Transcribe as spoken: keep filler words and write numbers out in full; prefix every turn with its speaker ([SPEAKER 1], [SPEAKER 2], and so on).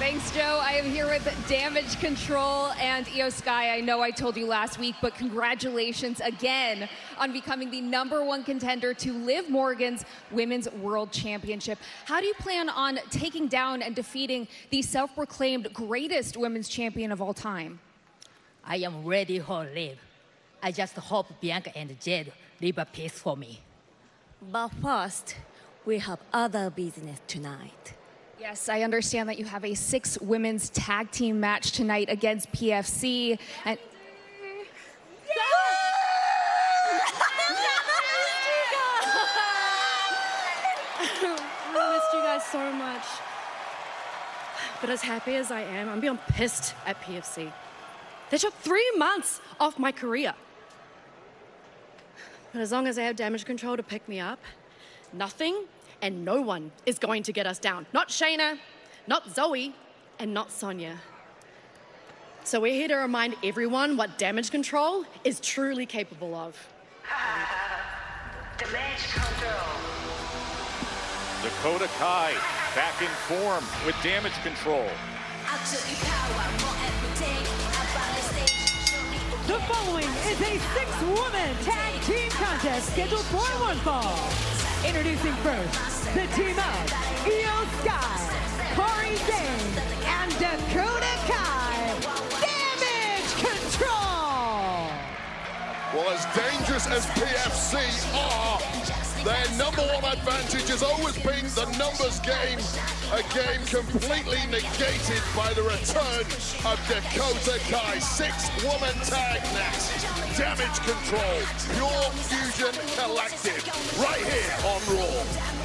[SPEAKER 1] Thanks, Joe. I am here with Damage Control and Io Sky. I know I told you last week, but congratulations again on becoming the number one contender to Liv Morgan's Women's World Championship. How do you plan on taking down and defeating the self-proclaimed greatest women's champion of all time?
[SPEAKER 2] I am ready for Liv. I just hope Bianca and Jade leave a piece for me.
[SPEAKER 3] But first, we have other business tonight.
[SPEAKER 1] Yes, I understand that you have a six women's tag team match tonight against P F C. And
[SPEAKER 3] Yeah!
[SPEAKER 4] I missed you guys so much. But as happy as I am, I'm beyond pissed at P F C. They took three months off my career. But as long as I have Damage Control to pick me up, nothing and no one is going to get us down. Not Shayna, not Zoe, and not Sonya. So we're here to remind everyone what Damage Control is truly capable of.
[SPEAKER 5] Damage Control.
[SPEAKER 6] Dakota Kai back in form with Damage Control.
[SPEAKER 7] The following is a six-woman tag team contest scheduled for one fall. Introducing first, the team of Io Sky, Corey Dane, and Dakota Kai, Damage Control!
[SPEAKER 8] Well, as dangerous as P F C are, their number one advantage has always been the numbers game, a game completely negated by the return of Dakota Kai. Six-woman tag next. Damage Control, Pure Fusion Collective, right here on Raw.